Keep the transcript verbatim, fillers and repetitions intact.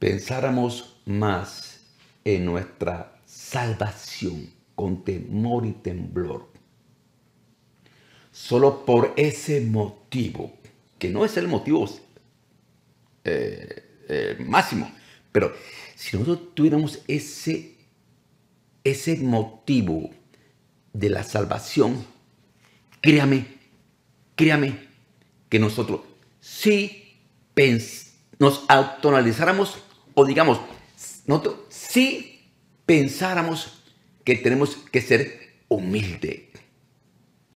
pensáramos más en nuestra salvación con temor y temblor, solo por ese motivo, que no es el motivo eh, eh, máximo, pero si nosotros tuviéramos ese, ese motivo de la salvación, créame, créame, que nosotros si nos autoanalizáramos o digamos, nosotros si pensáramos que tenemos que ser humildes,